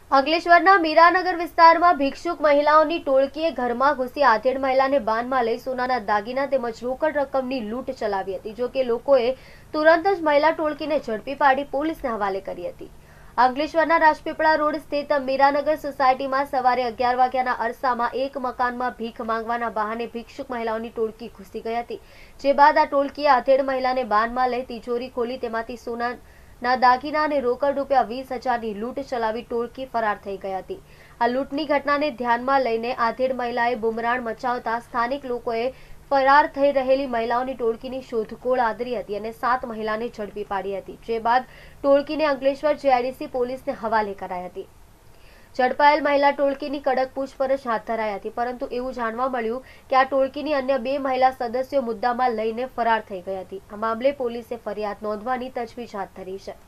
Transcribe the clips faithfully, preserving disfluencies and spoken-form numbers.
અંકલેશ્વરના મીરાનગર વિસ્તારમાં ભિક્ષુક મહિલાઓની ટોળકીએ ઘરમાં ઘૂસી આધેડ મહિલાને બાનમાં લઈ સોનાના દાગીના તેમજ રોકડ રકમની લૂંટ ચલાવી હતી। જો કે લોકોએ તુરંત જ મહિલા ટોળકીને ઝડપી પાડી પોલીસને હવાલે કરી હતી। અંકલેશ્વરના રાજપીપળા રોડ સ્થિત મીરાનગર સોસાયટીમાં સવારે અગિયાર વાગ્યાના અરસામાં એક મકાનમાં ભીખ માંગવાના બહાને ભિક્ષુક મહિલાઓની ટોળકી ઘૂસી ગઈ હતી। જે બાદ આ ટોળકીએ આધેડ મહિલાને બાનમાં લઈ તિજોરી ખોલી તેમાંથી સોના ના દાગીના અને રોકડ રૂપિયા વીસ હજારની લૂંટ ચલાવી ટોળકી ફરાર થઈ ગઈ હતી। આ લૂંટની ઘટનાને ધ્યાનમાં લઈને આધેડ મહિલાએ બુમરાણ મચાવતા સ્થાનિક લોકોએ ફરાર થઈ રહેલી મહિલાઓની ટોળકીની શોધખોળ આદરી હતી અને સાત મહિલાને ઝડપી પાડી હતી। જે બાદ ટોળકીને અંકલેશ્વર જીઆઈડીસી પોલીસને હવાલે કરાઈ હતી। ઝડપાયેલ મહિલા ટોળકીની કડક પૂછપરછ હાથ ધરાઈ હતી, પરંતુ એવું જાણવા મળ્યું કે આ ટોળકીની અન્ય બે મહિલા સદસ્યો મુદ્દામાં લઈને ફરાર થઈ ગઈ હતી। આ મામલે પોલીસે ફરિયાદ નોંધવાની તજવીજ હાથ ધરી છે।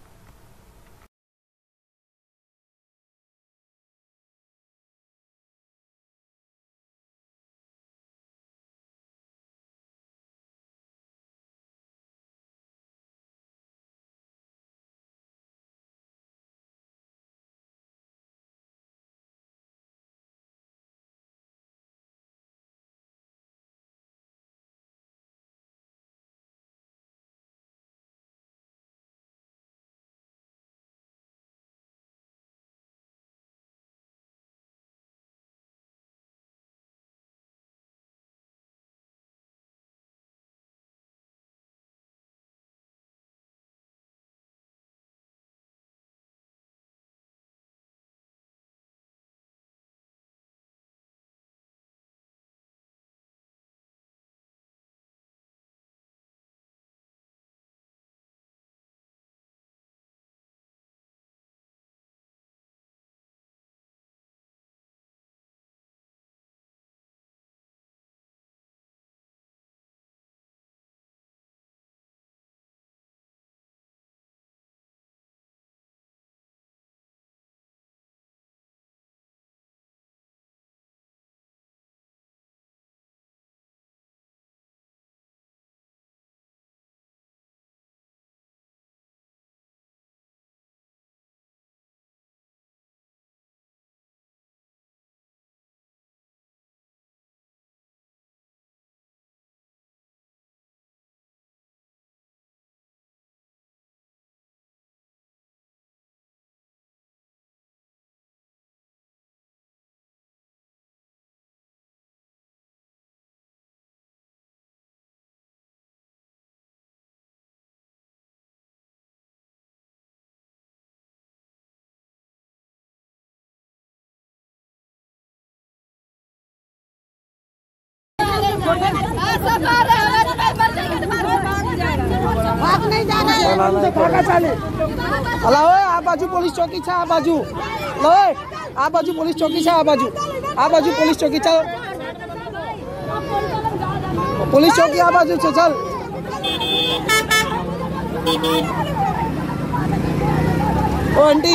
भाग नहीं जाना है। अला ओए आ बाजू पुलिस चौकी छे, आ बाजू ओए आ बाजू पुलिस चौकी छे, आ बाजू आ बाजू पुलिस चौकी चल, पुलिस चौकी आ बाजू छे चल। ओ आंटी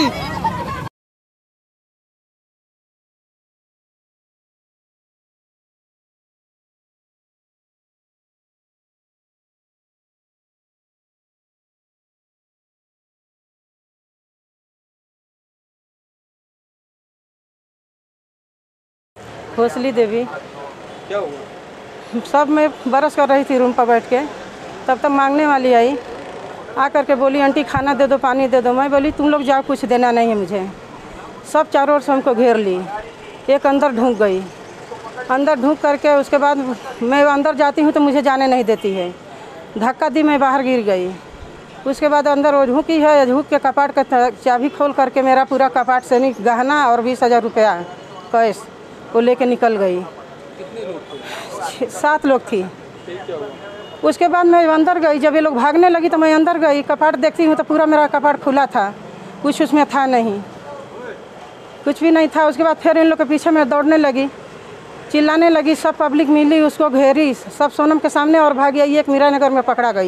भोसली देवी। क्या हुआ? सब मैं बरस कर रही थी रूम पर बैठ के, तब तक मांगने वाली आई, आ करके बोली आंटी खाना दे दो, पानी दे दो। मैं बोली तुम लोग जाओ, कुछ देना नहीं है मुझे। सब चारों ओर से हमको घेर ली। एक अंदर ढूंढ गई, अंदर ढूंढ करके उसके बाद मैं अंदर जाती हूँ तो मुझे जाने नहीं देती है। धक्का दी, मैं बाहर गिर गई। उसके बाद अंदर वो झुकी है, झुक के कपाट का चाबी खोल करके मेरा पूरा कपाट से नहीं गहना और बीस हज़ार रुपया कैश वो लेके निकल गई। कितने लोग थे? सात लोग थी। क्या हुआ? उसके बाद मैं अंदर गई, जब ये लोग भागने लगी तो मैं अंदर गई। कपाट देखती हूँ तो पूरा मेरा कपाट खुला था, कुछ उसमें था नहीं, कुछ भी नहीं था। उसके बाद फिर इन लोग के पीछे मैं दौड़ने लगी, चिल्लाने लगी। सब पब्लिक मिली, उसको घेरी, सब सोनम के सामने और भाग गई। एक मीरानगर में पकड़ा गई।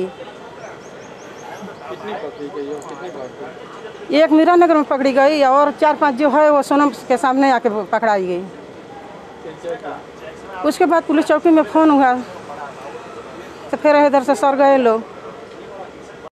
कितनी पकड़ी गई और कितनी भाग गई? एक मीरानगर में पकड़ी गई और चार पांच जो है वो सोनम के सामने आके पकड़ाई गई। उसके बाद पुलिस चौकी में फ़ोन हुआ तो फिर इधर से सर गए लोग।